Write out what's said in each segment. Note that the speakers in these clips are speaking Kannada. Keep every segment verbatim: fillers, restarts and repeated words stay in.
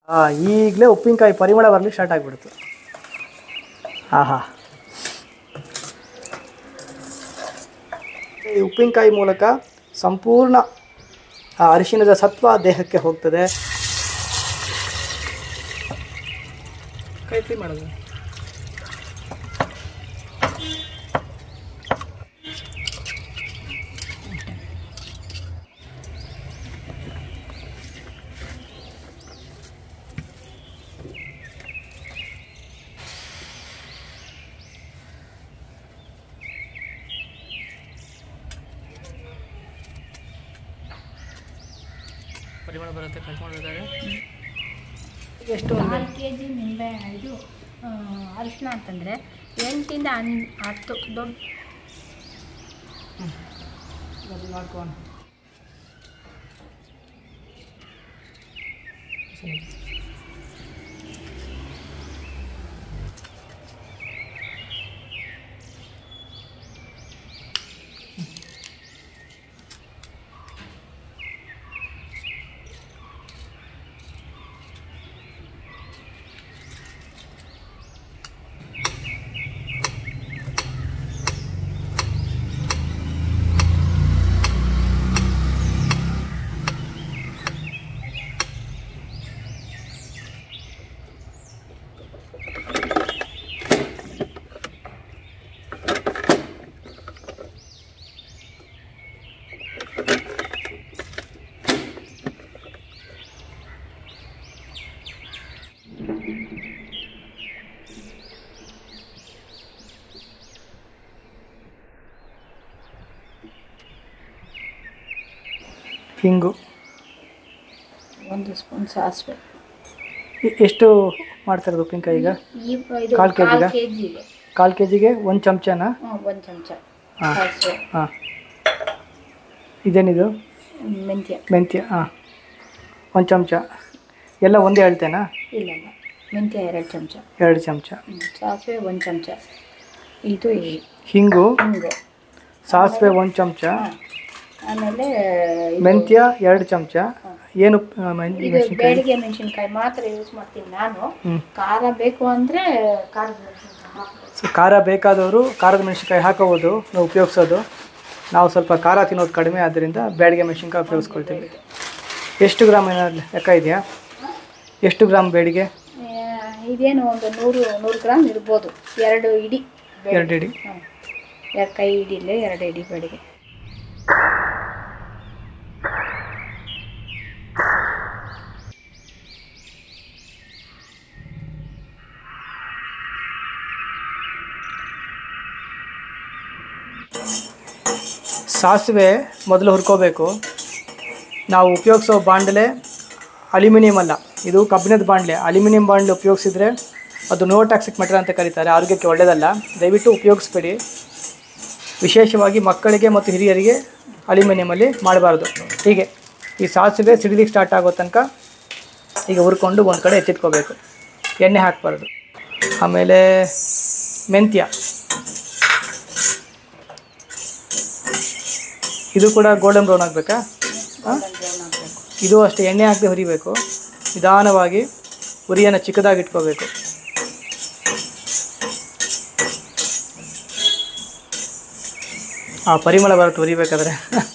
ಹಾಂ, ಈಗಲೇ ಉಪ್ಪಿನಕಾಯಿ ಪರಿಮಳ ಬರಲಿಕ್ಕೆ ಸ್ಟಾರ್ಟ್ ಆಗಿಬಿಡ್ತು. ಹಾಂ ಹಾಂ, ಈ ಉಪ್ಪಿನಕಾಯಿ ಮೂಲಕ ಸಂಪೂರ್ಣ ಅರಿಶಿಣದ ಸತ್ವ ದೇಹಕ್ಕೆ ಹೋಗ್ತದೆ. ಕೈ ಫ್ರೀ ಮಾಡೋದು. ಪರಿಮಳ ಬರುತ್ತೆ. ಕಟ್ ಮಾಡಬೇಕಾದ್ರೆ ಎಷ್ಟು ನಾಲ್ಕು ಕೆ ಜಿ ನಿಂಬೆ ಇದು ಅರಿಶಿನ ಅಂತಂದರೆ ಎಂಟಿಂದ ಹನ್ ಹತ್ತು ದೊಡ್ಡ ಮಾಡ್ಕೊಂಡು ಹಿಂಗು ಒಂದು ಸ್ಪೂನ್ ಸಾಸಿವೆ. ಎಷ್ಟು ಮಾಡ್ತಾರೆ ಉಪ್ಪಿನಕಾಯಿ ಈಗ? ಈ ಕಾಲು ಕೆ ಜಿಗೆ ಕೆ ಜಿಗೆ ಕಾಲು ಕೆ ಜಿಗೆ ಒಂದು ಚಮಚನಾ? ಒಂದು ಚಮಚ ಹಾಂ ಸಾಸಿವೆ. ಹಾಂ, ಇದೇನಿದು? ಮೆಂತ್ಯ. ಮೆಂತ್ಯ. ಹಾಂ, ಒಂದು ಚಮಚ. ಎಲ್ಲ ಒಂದೇ ಹೇಳ್ತೇನಾ? ಇಲ್ಲ ಇಲ್ಲ, ಮೆಂತ್ಯ ಎರಡು ಚಮಚ. ಎರಡು ಚಮಚ. ಸಾಸಿವೆ ಒಂದು ಚಮಚ. ಇದು ಹಿಂಗು, ಹಿಂಗು, ಸಾಸಿವೆ ಒಂದು ಚಮಚ, ಆಮೇಲೆ ಮೆಂತ್ಯ ಎರಡು ಚಮಚ. ಏನು ಇದು ಬೇಡಿಗೆ ಮೆಣಸಿನ್ಕಾಯಿ ಮಾತ್ರ ಯೂಸ್ ಮಾಡ್ತೀನಿ ನಾನು. ಖಾರ ಬೇಕು ಅಂದರೆ ಖಾರದ ಮೆಣಸಿನ್ಕಾಯಿ ಹಾಕ್ಬೋದು. ಸೊ ಖಾರ ಬೇಕಾದವರು ಖಾರದ ಮೆಣಸಿನ್ಕಾಯಿ ಹಾಕೋಬೋದು, ನಾವು ಉಪಯೋಗಿಸೋದು. ನಾವು ಸ್ವಲ್ಪ ಖಾರ ತಿನ್ನೋದು ಕಡಿಮೆ, ಆದ್ದರಿಂದ ಬೇಡಿಗೆ ಮೆಣಸಿನ್ಕಾಯಿ ಉಪಯೋಗಿಸ್ಕೊಳ್ತೀವಿ. ಎಷ್ಟು ಗ್ರಾಮ್ ಏನಾದ್ರು ಲೆಕ್ಕ ಇದೆಯಾ? ಎಷ್ಟು ಗ್ರಾಮ್ ಬೇಡಿಗೆ? ಇದೇನು ಒಂದು ನೂರು ನೂರು ಗ್ರಾಮ್ ಇರ್ಬೋದು. ಎರಡು ಇಡಿ. ಎರಡು ಇಡಿ. ಹಾಂ, ಎರಡು ಕೈ ಇಡಿಲೇ ಎರಡು ಇಡಿ ಬೇಡಿಗೆ. ಸಾಸಿವೆ ಮೊದಲು ಹುರ್ಕೋಬೇಕು. ನಾವು ಉಪಯೋಗಿಸೋ ಬಾಂಡಲೆ ಅಲ್ಯೂಮಿನಿಯಂ ಅಲ್ಲ, ಇದು ಕಬ್ಬಿಣದ ಬಾಂಡ್ಲೆ. ಅಲ್ಯೂಮಿನಿಯಂ ಬಾಂಡ್ಲೆ ಉಪಯೋಗಿಸಿದ್ರೆ ಅದು ನೋ ಟಾಕ್ಸಿಕ್ ಮೆಟೀರಿಯಲ್ ಅಂತ ಕರೀತಾರೆ, ಆರೋಗ್ಯಕ್ಕೆ ಒಳ್ಳೆಯದಲ್ಲ. ದಯವಿಟ್ಟು ಉಪಯೋಗಿಸ್ಬೇಡಿ. ವಿಶೇಷವಾಗಿ ಮಕ್ಕಳಿಗೆ ಮತ್ತು ಹಿರಿಯರಿಗೆ ಅಲ್ಯೂಮಿನಿಯಮಲ್ಲಿ ಮಾಡಬಾರ್ದು. ಹೀಗೆ ಈ ಸಾಸಿವೆ ಸಿಡಿಲಿಕ್ಕೆ ಸ್ಟಾರ್ಟ್ ಆಗೋ ತನಕ ಈಗ ಹುರ್ಕೊಂಡು ಒಂದು ಕಡೆ ಎತ್ತಿಟ್ಕೋಬೇಕು, ಎಣ್ಣೆ ಹಾಕಬಾರ್ದು. ಆಮೇಲೆ ಮೆಂತ್ಯ, ಇದು ಕೂಡ ಗೋಲ್ಡನ್ ಬ್ರೌನ್ ಆಗಬೇಕಾ? ಹಾಂ, ಇದು ಅಷ್ಟೇ ಎಣ್ಣೆ ಹಾಕದೆ ಹುರಿಬೇಕು. ನಿಧಾನವಾಗಿ ಉರಿಯನ್ನು ಚಿಕ್ಕದಾಗಿ ಇಟ್ಕೋಬೇಕು. ಆ ಪರಿಮಳ ಬರುತ್ತೆ ಹುರಿಬೇಕಾದ್ರೆ.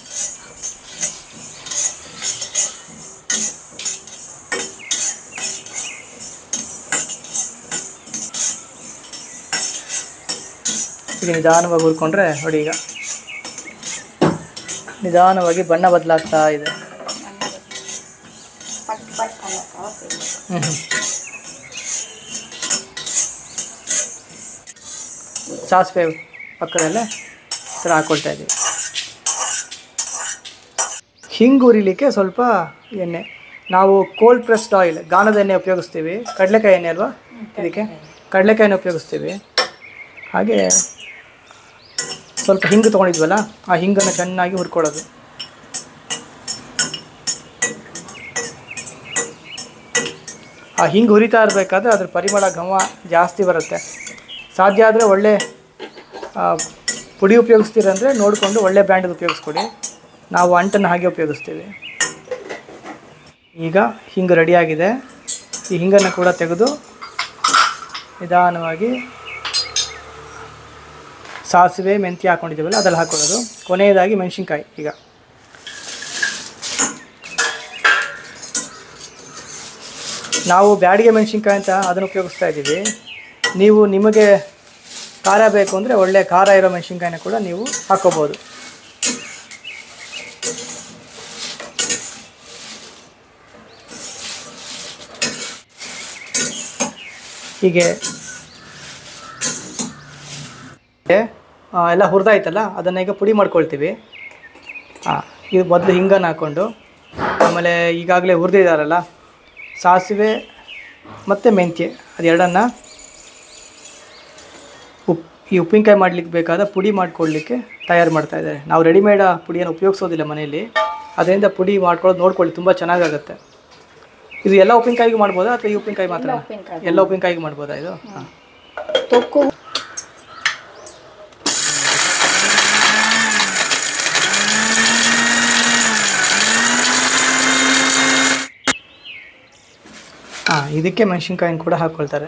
ಈಗ ನಿಧಾನವಾಗಿ ಹುರ್ಕೊಂಡ್ರೆ ನೋಡಿ, ಈಗ ನಿಧಾನವಾಗಿ ಬಣ್ಣ ಬದಲಾಗ್ತಾ ಇದೆ. ಹ್ಞೂ ಹ್ಞೂ ಸಾಸಿವೆ ಪಕ್ಕದಲ್ಲೇ ಥರ ಹಾಕ್ಕೊಳ್ತಾ ಇದ್ದೀವಿ. ಹಿಂಗೆ ಉರಿಲಿಕ್ಕೆ ಸ್ವಲ್ಪ ಎಣ್ಣೆ. ನಾವು ಕೋಲ್ಡ್ ಪ್ರೆಸ್ಡ್ ಆಯಿಲ್, ಗಾಣದ ಎಣ್ಣೆ ಉಪಯೋಗಿಸ್ತೀವಿ. ಕಡಲೆಕಾಯಿ ಎಣ್ಣೆ ಅಲ್ವಾ ಇದಕ್ಕೆ? ಕಡಲೆಕಾಯಿನ ಉಪಯೋಗಿಸ್ತೀವಿ. ಹಾಗೆ ಸ್ವಲ್ಪ ಹಿಂಗು ತೊಗೊಂಡಿದ್ವಲ್ಲ, ಆ ಹಿಂಗನ್ನು ಚೆನ್ನಾಗಿ ಹುರ್ಕೊಳ್ಳೋದು. ಆ ಹಿಂಗೆ ಹುರಿತಾ ಇರಬೇಕಾದ್ರೆ ಅದ್ರ ಪರಿಮಳ ಘಮ ಜಾಸ್ತಿ ಬರುತ್ತೆ. ಸಾಧ್ಯ ಆದರೆ ಒಳ್ಳೆ ಪುಡಿ ಉಪಯೋಗಿಸ್ತೀರಂದರೆ ನೋಡಿಕೊಂಡು ಒಳ್ಳೆ ಬ್ರ್ಯಾಂಡದ್ದು ಉಪಯೋಗಿಸ್ಕೊಡಿ. ನಾವು ಅಂಟನ್ನು ಹಾಗೆ ಉಪಯೋಗಿಸ್ತೀವಿ. ಈಗ ಹಿಂಗೆ ರೆಡಿಯಾಗಿದೆ. ಈ ಹಿಂಗನ್ನು ಕೂಡ ತೆಗೆದು ನಿಧಾನವಾಗಿ ಸಾಸಿವೆ ಮೆಂತ್ಯ ಹಾಕ್ಕೊಂಡಿದ್ದೀವಲ್ಲ ಅದ್ರಲ್ಲಿ ಹಾಕ್ಕೊಳ್ಳೋದು. ಕೊನೆಯದಾಗಿ ಮೆಣಸಿನ್ಕಾಯಿ. ಈಗ ನಾವು ಬ್ಯಾಡಿಗೆ ಮೆಣಸಿನ್ಕಾಯಿ ಅಂತ ಅದನ್ನು ಉಪಯೋಗಿಸ್ತಾ ಇದ್ದೀವಿ. ನೀವು ನಿಮಗೆ ಖಾರ ಬೇಕು ಅಂದರೆ ಒಳ್ಳೆ ಖಾರ ಇರೋ ಮೆಣಸಿನ್ಕಾಯಿನ ಕೂಡ ನೀವು ಹಾಕ್ಕೋಬೋದು. ಹೀಗೆ ಎಲ್ಲ ಹುರಿದಾಯ್ತಲ್ಲ ಅದನ್ನು ಈಗ ಪುಡಿ ಮಾಡ್ಕೊಳ್ತೀವಿ. ಹಾಂ, ಇದು ಮೊದಲು ಹಿಂಗನ್ನು ಹಾಕ್ಕೊಂಡು ಆಮೇಲೆ ಈಗಾಗಲೇ ಹುರಿದಿದ್ದಾರಲ್ಲ ಸಾಸಿವೆ ಮತ್ತು ಮೆಂತ್ಯ ಅದೆರಡನ್ನು ಉಪ್ಪು ಈ ಉಪ್ಪಿನಕಾಯಿ ಮಾಡಲಿಕ್ಕೆ ಬೇಕಾದ ಪುಡಿ ಮಾಡಿಕೊಡ್ಲಿಕ್ಕೆ ತಯಾರು ಮಾಡ್ತಾಯಿದ್ದಾರೆ. ನಾವು ರೆಡಿಮೇಡ್ ಪುಡಿಯನ್ನು ಉಪಯೋಗಿಸೋದಿಲ್ಲ ಮನೆಯಲ್ಲಿ, ಅದರಿಂದ ಪುಡಿ ಮಾಡ್ಕೊಳ್ಳೋದು ನೋಡ್ಕೊಳ್ಳಿ, ತುಂಬ ಚೆನ್ನಾಗಾಗುತ್ತೆ. ಇದು ಎಲ್ಲ ಉಪ್ಪಿನಕಾಯಿಗೂ ಮಾಡ್ಬೋದಾ ಅಥವಾ ಈ ಉಪ್ಪಿನಕಾಯಿ ಮಾತ್ರ? ಎಲ್ಲ ಉಪ್ಪಿನಕಾಯಿಗೂ ಮಾಡ್ಬೋದಾ ಇದು? ಹಾಂ. ತೊಕ್ಕು ಹಾಂ, ಇದಕ್ಕೆ ಮೆಣಸಿನ್ಕಾಯಿನ ಕೂಡ ಹಾಕ್ಕೊಳ್ತಾರೆ.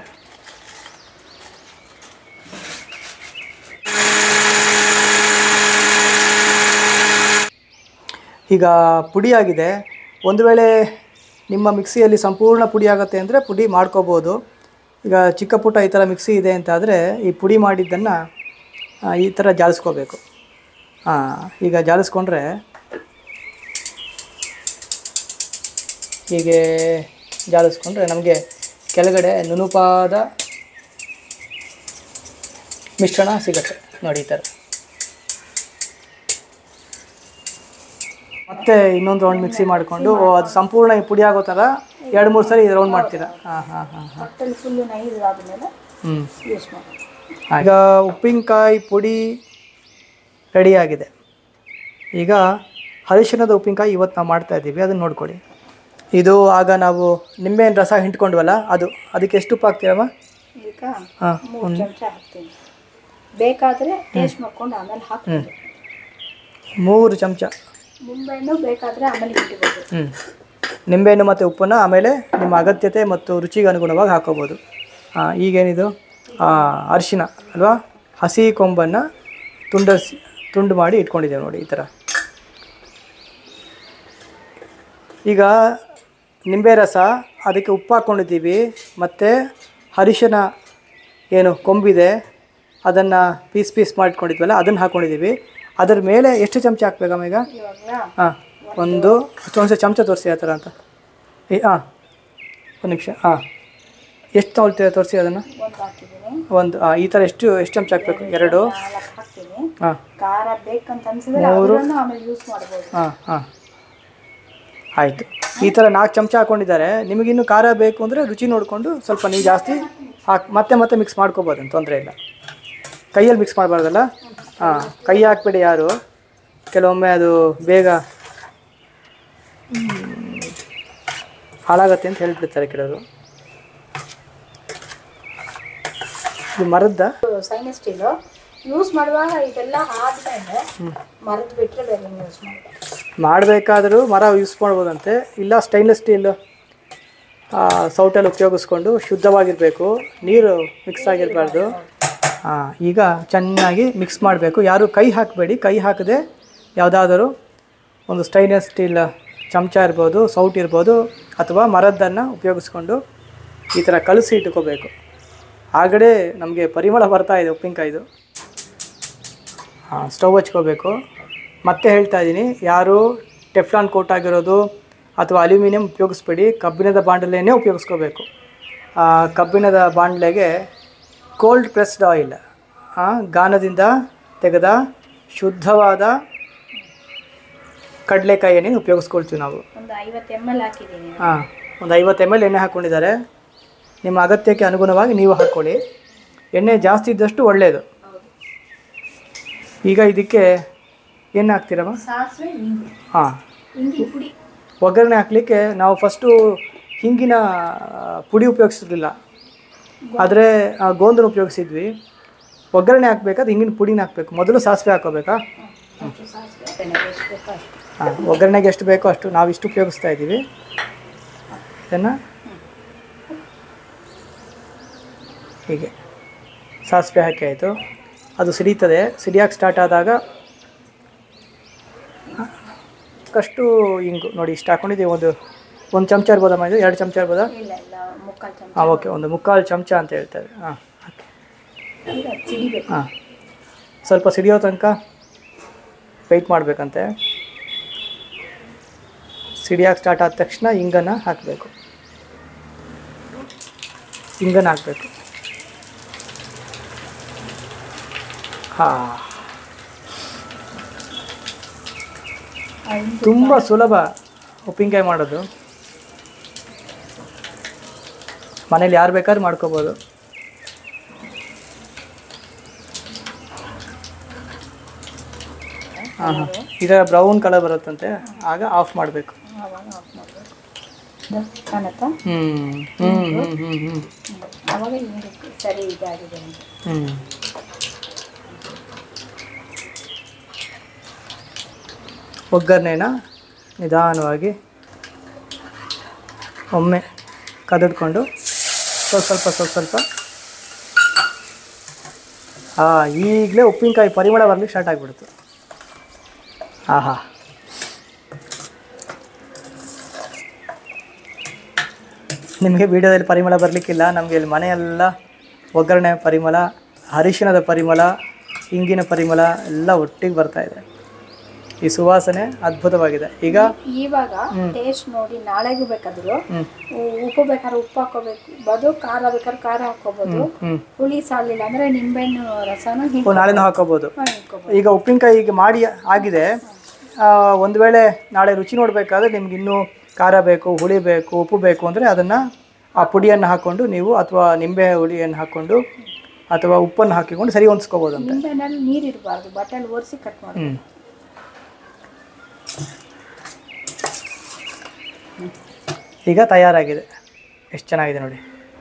ಈಗ ಪುಡಿಯಾಗಿದೆ. ಒಂದು ವೇಳೆ ನಿಮ್ಮ ಮಿಕ್ಸಿಯಲ್ಲಿ ಸಂಪೂರ್ಣ ಪುಡಿ ಆಗುತ್ತೆ ಅಂದರೆ ಪುಡಿ ಮಾಡ್ಕೋಬೋದು. ಈಗ ಚಿಕ್ಕ ಪುಟ್ಟ ಈ ಥರ ಮಿಕ್ಸಿ ಇದೆ ಅಂತಾದರೆ ಈ ಪುಡಿ ಮಾಡಿದ್ದನ್ನು ಈ ಥರ ಜಾಲಿಸ್ಕೋಬೇಕು. ಹಾಂ, ಈಗ ಜಾಲಿಸ್ಕೊಂಡ್ರೆ ಹೀಗೆ ಜಾಲಿಸ್ಕೊಂಡ್ರೆ ನಮಗೆ ಕೆಳಗಡೆ ನುಣುಪಾದ ಮಿಶ್ರಣ ಸಿಗುತ್ತೆ ನೋಡಿ ಈ ಥರ. ಮತ್ತೆ ಇನ್ನೊಂದು ರೌಂಡ್ ಮಿಕ್ಸಿ ಮಾಡಿಕೊಂಡು ಅದು ಸಂಪೂರ್ಣ ಪುಡಿ ಆಗೋ ಥರ ಎರಡು ಮೂರು ಸರಿ ರೌಂಡ್ ಮಾಡ್ತೀರಾ? ಹಾಂ ಹಾಂ ಹಾಂ ಹಾಂ ಹ್ಞೂ. ಈಗ ಉಪ್ಪಿನಕಾಯಿ ಪುಡಿ ರೆಡಿಯಾಗಿದೆ. ಈಗ ಅರಿಶಿಣದ ಉಪ್ಪಿನಕಾಯಿ ಇವತ್ತು ನಾವು ಮಾಡ್ತಾಯಿದ್ದೀವಿ, ಅದನ್ನು ನೋಡ್ಕೊಳ್ಳಿ. ಇದು ಆಗ ನಾವು ನಿಂಬೆಹಣ್ಣು ರಸ ಹಿಂಡ್ಕೊಂಡ್ವಲ್ಲ ಅದು, ಅದಕ್ಕೆ ಎಷ್ಟು ಉಪ್ಪು ಹಾಕ್ತೀರಮ್ಮ? ಈಗ ಮೂರು ಚಮಚ ಹಾಕ್ತೀನಿ, ಬೇಕಾದರೆ ಟೇಸ್ಟ್ ಮಾಡ್ಕೊಂಡು ಆಮೇಲೆ ಹಾಕ್ತೀನಿ. ಮೂರು ಚಮಚ ನಿಂಬೆಹಣ್ಣು ಬೇಕಾದರೆ ಆಮೇಲೆ ಇಟ್ಬೋದು. ಹ್ಞೂ, ನಿಂಬೆಹಣ್ಣು ಮತ್ತು ಉಪ್ಪನ್ನು ಆಮೇಲೆ ನಿಮ್ಮ ಅಗತ್ಯತೆ ಮತ್ತು ರುಚಿಗೆ ಅನುಗುಣವಾಗಿ ಹಾಕೋಬೋದು. ಹಾಂ, ಈಗೇನಿದು ಅರಿಶಿಣ ಅಲ್ವಾ, ಹಸಿ ಕೊಂಬನ್ನು ತುಂಡರಿಸಿ ತುಂಡು ಮಾಡಿ ಇಟ್ಕೊಂಡಿದ್ದೇವೆ ನೋಡಿ ಈ ಥರ. ಈಗ ನಿಂಬೆ ರಸ, ಅದಕ್ಕೆ ಉಪ್ಪು ಹಾಕ್ಕೊಂಡಿದ್ದೀವಿ, ಮತ್ತು ಅರಿಶಿಣ ಏನು ಕೊಂಬಿದೆ ಅದನ್ನು ಪೀಸ್ ಪೀಸ್ ಮಾಡಿಟ್ಕೊಂಡಿದ್ವಲ್ಲ ಅದನ್ನು ಹಾಕ್ಕೊಂಡಿದ್ದೀವಿ. ಅದ್ರ ಮೇಲೆ ಎಷ್ಟು ಚಮಚ ಹಾಕ್ಬೇಕಮ್ಮ ಈಗ? ಹಾಂ, ಒಂದು ಅಷ್ಟೊಂದು ಚಮಚ ತೋರಿಸಿ ಆ ಥರ ಅಂತ. ಈ ಹಾಂ, ಒಂದು ನಿಮಿಷ. ಹಾಂ, ಎಷ್ಟು ತೊಗೊಳ್ತೀರ ತೋರಿಸಿ ಅದನ್ನು. ಒಂದು ಹಾಂ, ಈ ಥರ ಎಷ್ಟು ಎಷ್ಟು ಚಮಚ ಹಾಕಬೇಕು? ಎರಡು. ಹಾಂ, ಮೂರು. ಹಾಂ ಹಾಂ, ಆಯಿತು. ಈ ಥರ ನಾಲ್ಕು ಚಮಚ ಹಾಕ್ಕೊಂಡಿದ್ದಾರೆ. ನಿಮಗಿನ್ನೂ ಖಾರ ಬೇಕು ಅಂದರೆ ರುಚಿ ನೋಡಿಕೊಂಡು ಸ್ವಲ್ಪ ನೀವು ಜಾಸ್ತಿ ಹಾಕಿ ಮತ್ತೆ ಮತ್ತೆ ಮಿಕ್ಸ್ ಮಾಡ್ಕೋಬೋದು, ತೊಂದರೆ ಇಲ್ಲ. ಕೈಯಲ್ಲಿ ಮಿಕ್ಸ್ ಮಾಡಬಾರ್ದಲ್ಲ. ಹಾಂ, ಕೈ ಹಾಕ್ಬೇಡಿ ಯಾರು, ಕೆಲವೊಮ್ಮೆ ಅದು ಬೇಗ ಹಾಳಾಗತ್ತೆ ಅಂತ ಹೇಳ್ಬಿಡ್ತಾರೆ ಕೆಲವರು. ಇದು ಮರದ್ದ ಸೈನಸ್ ಸ್ಟೀಲ್ ಯೂಸ್ ಮಾಡುವಾಗ ಇದೆಲ್ಲ ಆದ್ಮೇಲೆ ಮರದ ಬಿಟ್ಟರೆ ಬೇರೆ ಯೂಸ್ ಮಾಡಬೇಕು. ಮಾಡಬೇಕಾದರೂ ಮರ ಯೂಸ್ ಮಾಡ್ಬೋದಂತೆ, ಇಲ್ಲ ಸ್ಟೈನ್ಲೆಸ್ ಸ್ಟೀಲ್ ಸೌಟಲ್ಲಿ ಉಪಯೋಗಿಸ್ಕೊಂಡು ಶುದ್ಧವಾಗಿರಬೇಕು, ನೀರು ಮಿಕ್ಸ್ ಆಗಿರಬಾರ್ದು. ಹಾಂ, ಈಗ ಚೆನ್ನಾಗಿ ಮಿಕ್ಸ್ ಮಾಡಬೇಕು. ಯಾರು ಕೈ ಹಾಕಬೇಡಿ, ಕೈ ಹಾಕದೆ ಯಾವುದಾದರೂ ಒಂದು ಸ್ಟೈನ್ಲೆಸ್ ಸ್ಟೀಲ್ ಚಮಚ ಇರ್ಬೋದು, ಸೌಟ್ ಇರ್ಬೋದು, ಅಥವಾ ಮರದ್ದನ್ನು ಉಪಯೋಗಿಸ್ಕೊಂಡು ಈ ಥರ ಕಲಸಿ ಇಟ್ಕೋಬೇಕು. ಆಗಲೇ ನಮಗೆ ಪರಿಮಳ ಬರ್ತಾ ಇದೆ ಉಪ್ಪಿನಕಾಯಿದು. ಹಾಂ, ಸ್ಟವ್ ಹಚ್ಕೋಬೇಕು. ಮತ್ತೆ ಹೇಳ್ತಾ ಇದ್ದೀನಿ, ಯಾರು ಟೆಫ್ಲಾನ್ ಕೋಟ್ ಆಗಿರೋದು ಅಥವಾ ಅಲ್ಯೂಮಿನಿಯಂ ಉಪಯೋಗಿಸ್ಬೇಡಿ, ಕಬ್ಬಿಣದ ಬಾಂಡಲೆಯೇ ಉಪಯೋಗಿಸ್ಕೋಬೇಕು. ಕಬ್ಬಿಣದ ಬಾಂಡ್ಲೆಗೆ ಕೋಲ್ಡ್ ಪ್ರೆಸ್ಡ್ ಆಯಿಲ್, ಗಾಣದಿಂದ ತೆಗೆದ ಶುದ್ಧವಾದ ಕಡಲೆಕಾಯಿ ಎಣ್ಣೆ ಉಪಯೋಗಿಸ್ಕೊಳ್ತೀವಿ ನಾವು. ಒಂದು ಐವತ್ತು ಎಮ್ ಎಲ್ ಹಾಕಿದ್ದೀನಿ. ಹಾಂ, ಒಂದು ಐವತ್ತು ಎಮ್ ಎಲ್ ಎಣ್ಣೆ ಹಾಕ್ಕೊಂಡಿದ್ದಾರೆ. ನಿಮ್ಮ ಅಗತ್ಯಕ್ಕೆ ಅನುಗುಣವಾಗಿ ನೀವು ಹಾಕ್ಕೊಳ್ಳಿ. ಎಣ್ಣೆ ಜಾಸ್ತಿ ಇದ್ದಷ್ಟು ಒಳ್ಳೆಯದು. ಈಗ ಇದಕ್ಕೆ ಏನು ಹಾಕ್ತೀರಮ್ಮ? ಸಾಸಿವೆ, ಹಿಂಗು. ಹಾಂ, ಹಿಂಗಿ ಪುಡಿ. ಒಗ್ಗರಣೆ ಹಾಕಲಿಕ್ಕೆ ನಾವು ಫಸ್ಟು ಹಿಂಗಿನ ಪುಡಿ ಉಪಯೋಗಿಸಿರಲಿಲ್ಲ, ಆದರೆ ಗೋಂದನ್ನು ಉಪಯೋಗಿಸಿದ್ವಿ. ಒಗ್ಗರಣೆ ಹಾಕ್ಬೇಕಾದ್ರೆ ಹಿಂಗಿನ ಪುಡಿನ ಹಾಕಬೇಕು. ಮೊದಲು ಸಾಸಿವೆ ಹಾಕೋಬೇಕಾ? ಹಾಂ, ಒಗ್ಗರಣೆಗೆ ಎಷ್ಟು ಬೇಕೋ ಅಷ್ಟು ನಾವು ಇಷ್ಟು ಉಪಯೋಗಿಸ್ತಾ ಇದ್ದೀವಿ. ಇದನ್ನು ಹೀಗೆ ಸಾಸಿವೆ ಹಾಕಿ ಆಯಿತು. ಅದು ಸಿಡಿತದೆ. ಸಿಡಿಯೋಕ್ಕೆ ಸ್ಟಾರ್ಟ್ ಆದಾಗ ಅಷ್ಟು ಹಿಂಗು ನೋಡಿ ಇಷ್ಟು ಹಾಕ್ಕೊಂಡಿದ್ದೀವಿ. ಒಂದು ಒಂದು ಚಮಚ ಇರ್ಬೋದಮ್ಮ, ಇದು ಎರಡು ಚಮಚ ಇರ್ಬೋದಾ? ಇಲ್ಲ ಇಲ್ಲ ಮುಕ್ಕಾಲು ಚಮಚ. ಹಾಂ ಓಕೆ, ಒಂದು ಮುಕ್ಕಾಲು ಚಮಚ ಅಂತ ಹೇಳ್ತಾರೆ. ಹಾಂ ಸಿಡಿಬೇಕು. ಹಾಂ ಸ್ವಲ್ಪ ಸಿಡಿಯೋ ತನಕ ವೆಯ್ಟ್ ಮಾಡಬೇಕಂತೆ. ಸಿಡಿಯೋಕ್ಕೆ ಸ್ಟಾರ್ಟ್ ಆದ ತಕ್ಷಣ ಹಿಂಗನ್ನು ಹಾಕಬೇಕು. ಹಿಂಗನ್ನು ಹಾಕಬೇಕು. ಹಾಂ, ತುಂಬ ಸುಲಭ ಉಪ್ಪಿನಕಾಯಿ ಮಾಡೋದು. ಮನೇಲಿ ಯಾರು ಬೇಕಾದ್ರೂ ಮಾಡ್ಕೋಬೋದು. ಹಾಂ ಹಾಂ ಈಗ ಬ್ರೌನ್ ಕಲರ್ ಬರುತ್ತಂತೆ, ಆಗ ಆಫ್ ಮಾಡಬೇಕು. ಹ್ಞೂ ಹ್ಞೂ ಹ್ಞೂ ಹ್ಞೂ ಹ್ಞೂ ಆವಾಗ ಸರಿ ಇದಾಗಿದೆ. ಹ್ಞೂ ಒಗ್ಗರಣೆನ ನಿಧಾನವಾಗಿ ಒಮ್ಮೆ ಕದಡ್ಕೊಂಡು ಸ್ವಲ್ಪ ಸ್ವಲ್ಪ ಸ್ವಲ್ಪ ಸ್ವಲ್ಪ ಹಾಂ ಈಗಲೇ ಉಪ್ಪಿನಕಾಯಿ ಪರಿಮಳ ಬರಲಿಕ್ಕೆ ಸ್ಟಾರ್ಟ್ ಆಗಿಬಿಡ್ತು. ಆಹಾ, ನಿಮಗೆ ವೀಡಿಯೋದಲ್ಲಿ ಪರಿಮಳ ಬರಲಿಕ್ಕಿಲ್ಲ, ನಮಗೆ ಇಲ್ಲಿ ಮನೆಯೆಲ್ಲ ಒಗ್ಗರಣೆ ಪರಿಮಳ, ಅರಿಶಿಣದ ಪರಿಮಳ, ಹಿಂಗಿನ ಪರಿಮಳ ಎಲ್ಲ ಒಟ್ಟಿಗೆ ಬರ್ತಾ ಇದೆ. ಈ ಸುವಾಸನೆ ಅದ್ಭುತವಾಗಿದೆ. ಈಗ ಇವಾಗ ಟೇಸ್ಟ್ ನೋಡಿ ನಾಳೆಗೂ ಬೇಕಾದ್ರು ಉಪ್ಪು ಬೇಕಾದ್ರೆ ಉಪ್ಪು ಹಾಕೋಬೇಕು, ಬದು ಖಾರ ಬೇಕಾದ್ರೆ ಖಾರ ಹಾಕೋಬಹುದು. ಹುಳಿ ಸಾಲಿಲ್ಲ ಅಂದ್ರೆ ನಿಂಬೆಹಣ್ಣು ರಸನ ನಾಳೆನೂ ಹಾಕೋಬಹುದು. ಈಗ ಉಪ್ಪಿನಕಾಯಿ ಈಗ ಮಾಡಿ ಆಗಿದೆ. ಒಂದು ವೇಳೆ ನಾಳೆ ರುಚಿ ನೋಡಬೇಕಾದ್ರೆ ನಿಮ್ಗೆ ಇನ್ನೂ ಖಾರ ಬೇಕು, ಹುಳಿ ಬೇಕು, ಉಪ್ಪು ಬೇಕು ಅಂದರೆ ಅದನ್ನು ಆ ಪುಡಿಯನ್ನು ಹಾಕ್ಕೊಂಡು ನೀವು ಅಥವಾ ನಿಂಬೆ ಹುಳಿಯನ್ನು ಹಾಕ್ಕೊಂಡು ಅಥವಾ ಉಪ್ಪನ್ನು ಹಾಕಿಕೊಂಡು ಸರಿ ಹೊಂದಿಸ್ಕೋಬೋದು ಅಂತ. ನಿಂಬೆಹಣ್ಣಲ್ಲಿ ನೀರು ಇರಬಾರ್ದು, ಬಟ್ಟೆಲ್ಲಿ ಒರೆಸಿ ಕಟ್ ಮಾಡಿ. ಹ್ಞೂ ಈಗ ತಯಾರಾಗಿದೆ. ಎಷ್ಟು ಚೆನ್ನಾಗಿದೆ ನೋಡಿ.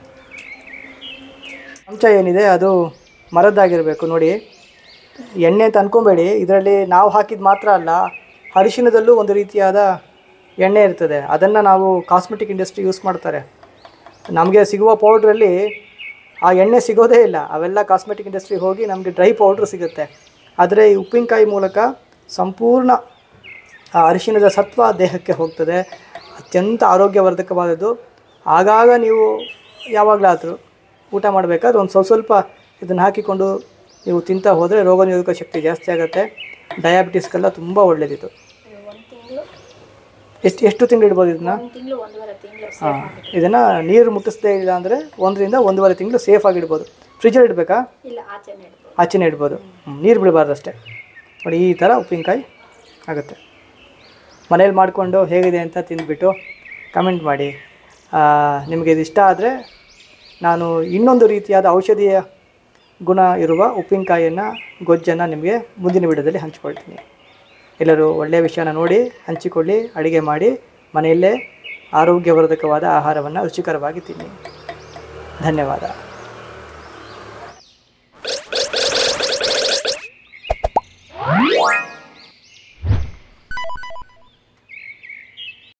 ಚಮಚ ಏನಿದೆ ಅದು ಮರದ್ದಾಗಿರಬೇಕು ನೋಡಿ. ಎಣ್ಣೆ ಅಂತ ಅಂದ್ಕೊಬೇಡಿ, ಇದರಲ್ಲಿ ನಾವು ಹಾಕಿದ ಮಾತ್ರ ಅಲ್ಲ, ಅರಿಶಿಣದಲ್ಲೂ ಒಂದು ರೀತಿಯಾದ ಎಣ್ಣೆ ಇರ್ತದೆ. ಅದನ್ನು ನಾವು ಕಾಸ್ಮೆಟಿಕ್ ಇಂಡಸ್ಟ್ರಿ ಯೂಸ್ ಮಾಡ್ತಾರೆ. ನಮಗೆ ಸಿಗುವ ಪೌಡ್ರಲ್ಲಿ ಆ ಎಣ್ಣೆ ಸಿಗೋದೇ ಇಲ್ಲ. ಅವೆಲ್ಲ ಕಾಸ್ಮೆಟಿಕ್ ಇಂಡಸ್ಟ್ರಿ ಹೋಗಿ ನಮಗೆ ಡ್ರೈ ಪೌಡ್ರ್ ಸಿಗುತ್ತೆ. ಆದರೆ ಈ ಉಪ್ಪಿನಕಾಯಿ ಮೂಲಕ ಸಂಪೂರ್ಣ ಆ ಅರಿಶಿಣದ ಸತ್ವ ದೇಹಕ್ಕೆ ಹೋಗ್ತದೆ. ಅತ್ಯಂತ ಆರೋಗ್ಯವರ್ಧಕವಾದದ್ದು. ಆಗಾಗ ನೀವು ಯಾವಾಗಲಾದರೂ ಊಟ ಮಾಡಬೇಕಾದ್ರೆ ಒಂದು ಸ್ವಲ್ಪ ಸ್ವಲ್ಪ ಇದನ್ನು ಹಾಕಿಕೊಂಡು ನೀವು ತಿಂತಾ ಹೋದರೆ ರೋಗ ನಿರೋಧಕ ಶಕ್ತಿ ಜಾಸ್ತಿ ಆಗುತ್ತೆ. ಡಯಾಬಿಟಿಸ್ಗೆಲ್ಲ ತುಂಬ ಒಳ್ಳೆಯದಿತ್ತು. ಎಷ್ಟು ಎಷ್ಟು ತಿಂಗಳು ಇಡ್ಬೋದು ಇದನ್ನು? ಹಾಂ, ಇದನ್ನು ನೀರು ಮುಟ್ಟಿಸದೇ ಇಲ್ಲ ಅಂದರೆ ಒಂದರಿಂದ ಒಂದೂವರೆ ತಿಂಗಳು ಸೇಫಾಗಿ ಇಡ್ಬೋದು. ಫ್ರಿಜ್ಜಲ್ಲಿ ಇಡಬೇಕಾ? ಆಚೆನೇ ಇಡ್ಬೋದು. ನೀರು ಬಿಡಬಾರ್ದು ಅಷ್ಟೇ. ನೋಡಿ ಈ ಥರ ಉಪ್ಪಿನಕಾಯಿ ಆಗುತ್ತೆ. ಮನೇಲಿ ಮಾಡಿಕೊಂಡು ಹೇಗಿದೆ ಅಂತ ತಿಂದುಬಿಟ್ಟು ಕಮೆಂಟ್ ಮಾಡಿ. ನಿಮಗೆ ಇದು ಇಷ್ಟ ಆದರೆ ನಾನು ಇನ್ನೊಂದು ರೀತಿಯಾದ ಔಷಧೀಯ ಗುಣ ಇರುವ ಉಪ್ಪಿನಕಾಯಿಯನ್ನು ಗೊಜ್ಜನ್ನು ನಿಮಗೆ ಮುಂದಿನ ವಿಡಿಯೋದಲ್ಲಿ ಹಂಚಿಕೊಳ್ತೀನಿ. ಎಲ್ಲರೂ ಒಳ್ಳೆಯ ವಿಷಯನ ನೋಡಿ ಹಂಚಿಕೊಳ್ಳಿ, ಅಡುಗೆ ಮಾಡಿ ಮನೆಯಲ್ಲೇ ಆರೋಗ್ಯವರ್ಧಕವಾದ ಆಹಾರವನ್ನು ರುಚಿಕರವಾಗಿ ತಿನ್ನಿ. ಧನ್ಯವಾದ.